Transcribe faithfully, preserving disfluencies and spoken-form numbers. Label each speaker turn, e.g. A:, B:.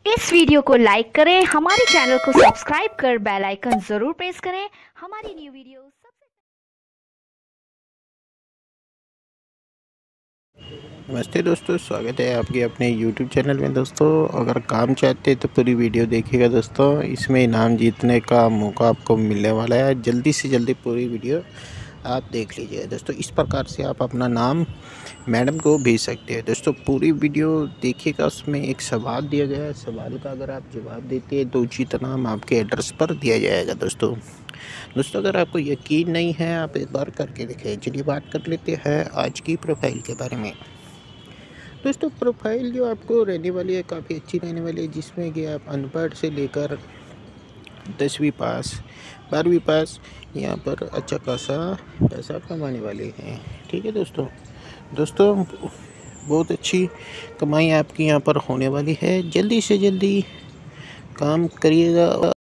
A: इस वीडियो को लाइक करें, हमारे चैनल को सब्सक्राइब कर बेल आइकन जरूर प्रेस करें हमारी न्यू वीडियो सबसे।
B: नमस्ते दोस्तों, स्वागत है आपके अपने यूट्यूब चैनल में। दोस्तों अगर काम चाहते हैं तो पूरी वीडियो देखिएगा दोस्तों, इसमें इनाम जीतने का मौका आपको मिलने वाला है। जल्दी से जल्दी पूरी वीडियो आप देख लीजिए दोस्तों। इस प्रकार से आप अपना नाम मैडम को भेज सकते हैं। दोस्तों पूरी वीडियो देखिएगा, उसमें एक सवाल दिया गया है, सवाल का अगर आप जवाब देते हैं तो उचित नाम आपके एड्रेस पर दिया जाएगा। दोस्तों दोस्तों अगर आपको यकीन नहीं है आप एक बार करके देखें। चलिए बात कर लेते हैं आज की प्रोफाइल के बारे में। दोस्तों प्रोफाइल जो आपको रहने वाली है काफ़ी अच्छी रहने वाली है, जिसमें कि आप अनपढ़ से लेकर दसवीं पास बारहवीं पास यहाँ पर अच्छा खासा पैसा कमाने वाले हैं। ठीक है दोस्तों दोस्तों बहुत अच्छी कमाई आपकी यहाँ पर होने वाली है। जल्दी से जल्दी काम करिएगा।